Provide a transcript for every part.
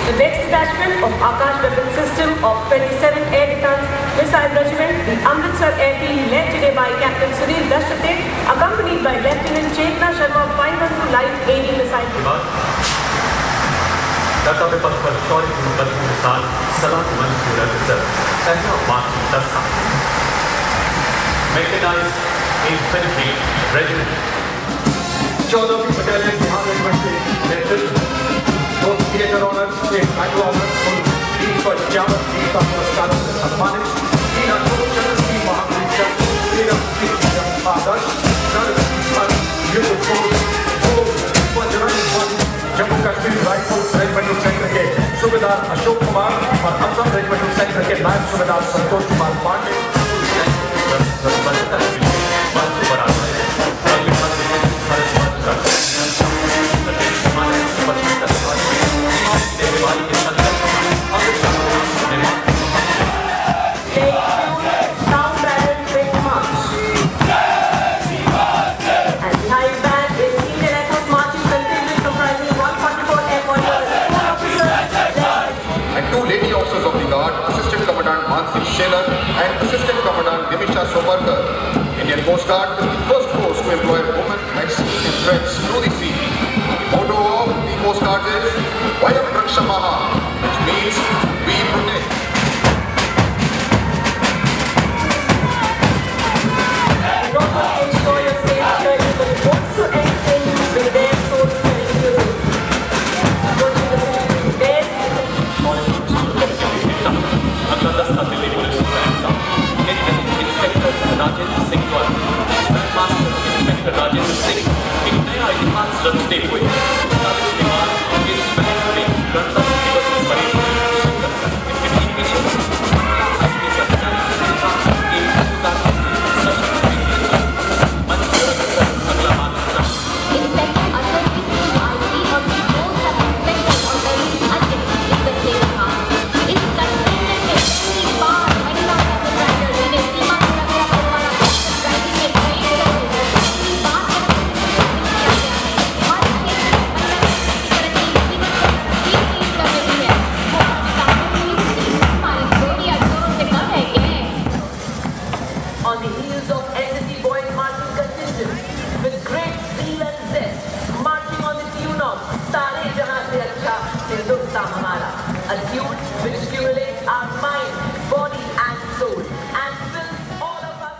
The next detachment of Akash Weapon System of 27th Air Defence Missile Regiment, the Amritsar Airfield, led today by Captain Sunil Dashrath, accompanied by Lieutenant Chetna Sharma, 512 Light AD Missile. कर्तव्य पथ पर शौर्य की बदबू के साथ सलाम मंजूर reserve पहला मार्च 10 साल मैकेनाइज्ड इन्फेंट्री रेजिमेंट 14वीं बटालियन बिहार रेजिमेंट के नेतृत्व दो थिएटर ऑनर्स, एक बैटल ऑनर्स कुल 351 वीरता पुरस्कारों से सम्मानित 3 अशोक चक्र की महापुरुष 13 आदर्श युद्ध force Jammu Kashmir rifles regimental centre के सूबेदार अशोक कुमार और असम रेजिमेंटल सेंटर के नायब सूबेदार Santosh Kumar Pandey. And Assistant Commandant Dimisha Soparkar. Indian Coast Guard is the first force to employ women medics in threats through the sea. The motto of the Coast Guard is Vayam Rakshamaha, which means we protect. Ensure your safe journey, but also entertain you with their souls telling you. Rajendra Singh द्वारा master inspector Rajendra Singh एक नया इतिहास रचते हुए 40 के बाद इस महल में गणतंत्र दिवस की parade a tune which stimulates our mind, body and soul and fills all of us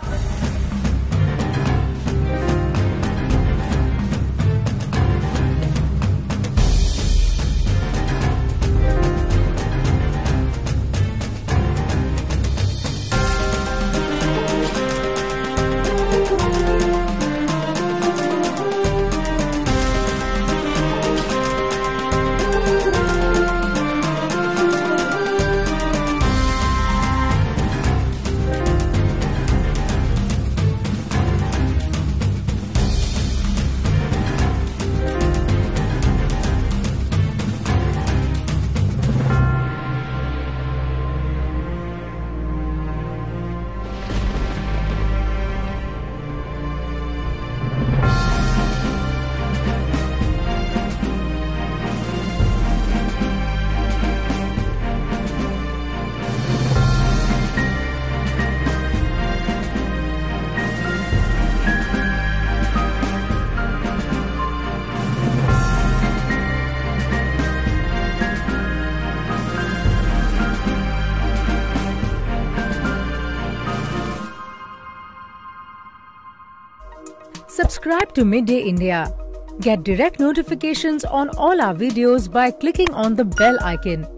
Subscribe to Midday India. Get direct notifications on all our videos by clicking on the bell icon.